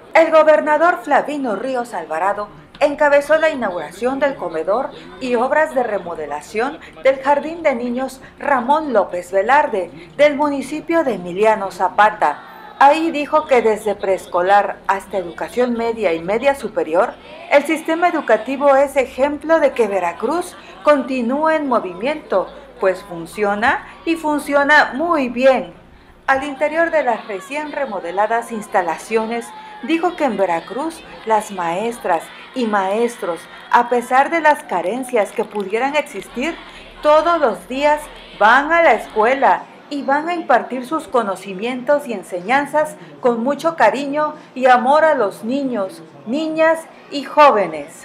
El gobernador Flavino Ríos Alvarado encabezó la inauguración del comedor y obras de remodelación del Jardín de Niños Ramón López Velarde del municipio de Emiliano Zapata. Ahí dijo que desde preescolar hasta educación media y media superior, el sistema educativo es ejemplo de que Veracruz continúa en movimiento, pues funciona y funciona muy bien. Al interior de las recién remodeladas instalaciones, dijo que en Veracruz las maestras y maestros, a pesar de las carencias que pudieran existir, todos los días van a la escuela y van a impartir sus conocimientos y enseñanzas con mucho cariño y amor a los niños, niñas y jóvenes.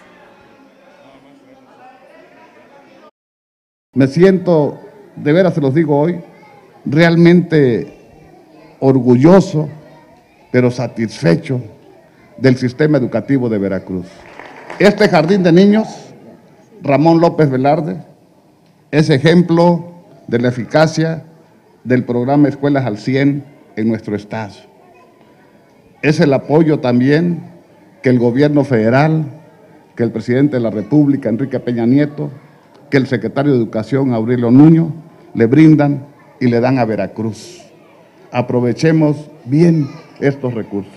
Me siento, de veras se los digo hoy, realmente orgulloso, pero satisfecho del sistema educativo de Veracruz. Este jardín de niños, Ramón López Velarde, es ejemplo de la eficacia del programa Escuelas al 100 en nuestro estado. Es el apoyo también que el gobierno federal, que el presidente de la República, Enrique Peña Nieto, que el secretario de Educación, Aurelio Nuño, le brindan y le dan a Veracruz. Aprovechemos bien estos recursos.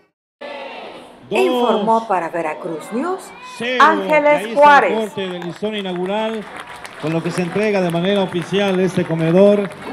Informó para Veracruz News, Ángeles Juárez. Corte del listón inaugural, con lo que se entrega de manera oficial este comedor